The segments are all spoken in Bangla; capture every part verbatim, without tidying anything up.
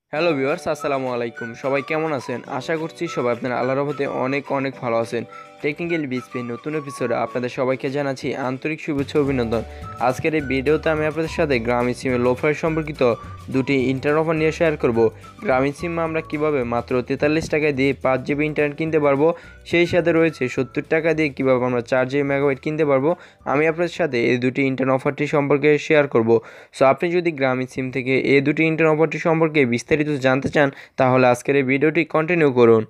হ্যালো ভিউয়ার্স, আসসালামু আলাইকুম। সবাই কেমন আছেন? আশা করছি সবাই আপনারা আল্লাহর রহমতে অনেক অনেক ভালো আছেন। টেকনিক্যাল বিসপি নতুন এপিসোডে আপনাদের সবাইকে জানাচ্ছি আন্তরিক শুভেচ্ছা অভিনন্দন। আজকের এই ভিডিওতে আমি আপনাদের সাথে গ্রামীণ সিমের লোফার সম্পর্কিত দুটি ইন্টারনেট অফার নিয়ে শেয়ার করব। গ্রামীণ সিম আমরা কিভাবে মাত্র তেতাল্লিশ টাকা দিয়ে পাঁচ জিবি ইন্টারনেট কিনতে পারবো, সেই সাথে রয়েছে সত্তর টাকা দিয়ে কীভাবে আমরা চার জিবি মেগাবাইট কিনতে পারবো, আমি আপনাদের সাথে এই দুটি ইন্টারনেট অফারটি সম্পর্কে শেয়ার করব। সো আপনি যদি গ্রামীণ সিম থেকে এই দুটি ইন্টারনেট অফারটি সম্পর্কে বিস্তারিত জানতে চান তাহলে আজকের এই ভিডিওটি কন্টিনিউ করুন।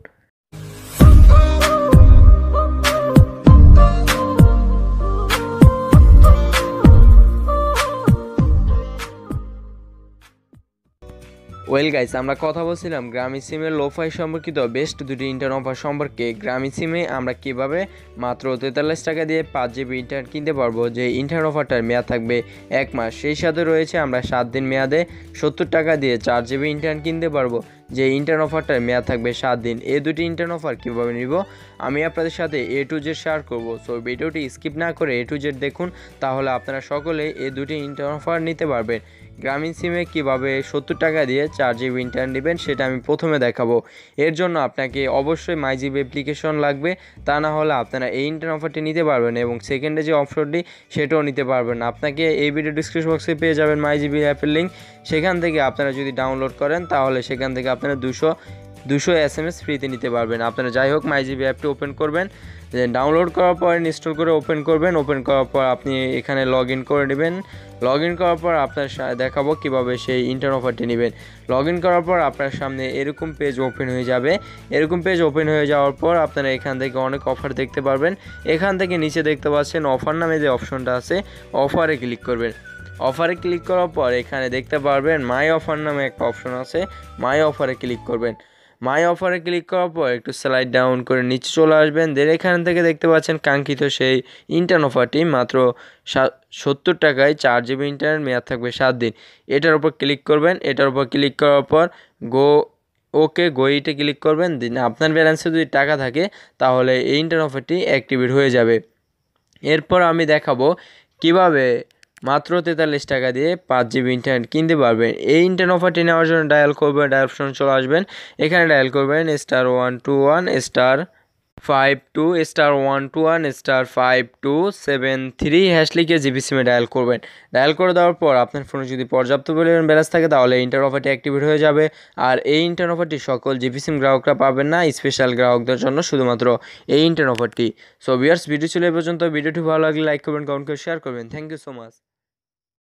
ওয়েল গাইস, আমরা কথা বলছিলাম গ্রামীণ সিমের লোফাই সম্পর্কিত বেস্ট দুটি ইন্টারনেট অফার সম্পর্কে। গ্রামীণ সিমে আমরা কীভাবে মাত্র তেতাল্লিশ টাকা দিয়ে পাঁচ জিবি ইন্টারনেট কিনতে পারবো, যে ইন্টারনেট অফারটার মেয়াদ থাকবে এক মাস। সেই সাথে রয়েছে আমরা সাত দিন মেয়াদে সত্তর টাকা দিয়ে চার জিবি ইন্টারনেট কিনতে পারবো, যে ইন্টারনেট অফারটার মেয়াদ থাকবে সাত দিন। এই দুটি ইন্টারনেট অফার কীভাবে নিব আমি আপনাদের সাথে এ টু জেড শেয়ার করবো। সো ভিডিওটি স্কিপ না করে এ টু জেড দেখুন, তাহলে আপনারা সকলে এই দুটি ইন্টারনেট অফার নিতে পারবেন। গ্রামীণ সিমে কীভাবে সত্তর টাকা দিয়ে চার জিবি ইন্টারনেট নেবেন সেটা আমি প্রথমে দেখাবো। এর জন্য আপনাকে অবশ্যই মাই জিবি অ্যাপ্লিকেশন লাগবে, তা না হলে আপনারা এই ইন্টারনেট অফারটি নিতে পারবেন এবং সেকেন্ডে যে অপশনটি সেটাও নিতে পারবেন। আপনাকে এই ভিডিও ডিসক্রিপশন বক্সে পেয়ে যাবেন মাই জিবি অ্যাপের লিঙ্ক। সেখান থেকে আপনারা যদি ডাউনলোড করেন তাহলে সেখান থেকে আপনারা দুশো দুশো এস এম এস ফ্রিতে নিতে পারবেন। আপনারা যাই হোক মাই জিবি অ্যাপটি ওপেন করবেন, ডাউনলোড করার পর ইনস্টল করে ওপেন করবেন। ওপেন করার পর আপনি এখানে লগ ইন করে নেবেন। লগ ইন করার পর আপনার দেখাবো কীভাবে সেই ইন্টারনেট অফারটি নেবেন। লগ ইন করার পর আপনার সামনে এরকম পেজ ওপেন হয়ে যাবে। এরকম পেজ ওপেন হয়ে যাওয়ার পর আপনারা এখান থেকে অনেক অফার দেখতে পারবেন। এখান থেকে নিচে দেখতে পাচ্ছেন অফার নামে যে অপশনটা আছে, অফারে ক্লিক করবেন। অফারে ক্লিক করার পর এখানে দেখতে পারবেন মাই অফার নামে একটা অপশন আছে, মাই অফারে ক্লিক করবেন। মাই অফারে ক্লিক করার পর একটু স্লাইড ডাউন করে নিচে চলে আসবেন। দেন এখান থেকে দেখতে পাচ্ছেন কাঙ্ক্ষিত সেই ইন্টারনেট অফারটি মাত্র সত্তর টাকায় চার জিবি ইন্টারনেট মেয়াদ থাকবে সাত দিন। এটার উপর ক্লিক করবেন। এটার উপর ক্লিক করার পর গো ওকে গোইটে ক্লিক করবেন। দিন আপনার ব্যালেন্সে যদি টাকা থাকে তাহলে এই ইন্টারনেট অফারটি অ্যাক্টিভেট হয়ে যাবে। এরপর আমি দেখাবো কিভাবে মাত্র তেতাল্লিশ টাকা দিয়ে পাঁচ জিবি ইন্টারনেট কিনতে পারবেন। এই ইন্টারনেট অফারটি নেওয়ার জন্য ডায়াল করবেন, ডায়াল অপশন চলে আসবেন। এখানে ডায়াল করবেন star one two one star five two star one two one star five two seven three hash লিখে জিবি সিমে ডায়াল করবেন। ডায়াল করে দেওয়ার পর আপনার ফোনে যদি পর্যাপ্ত পরিমাণ ব্যালেন্স থাকে তাহলে ইন্টারনেট অফারটি অ্যাক্টিভেট হয়ে যাবে। আর এই ইন্টারনেট অফারটি সকল জিবি সিম গ্রাহকরা পাবেন না, স্পেশাল গ্রাহকদের জন্য শুধুমাত্র এই ইন্টারনেট অফারটি। সো ভিউয়ার্স, ভিডিও ছিল এই পর্যন্ত। ভিডিওটি ভালো লাগলে লাইক করবেন, কমেন্ট করে শেয়ার করবেন। Thank you so much.